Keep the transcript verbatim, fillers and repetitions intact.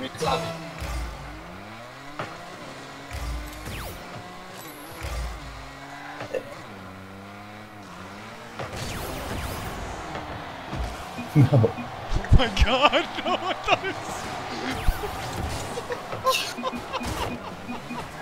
mean, it's obvious. No. Oh my god, no, I thought it was...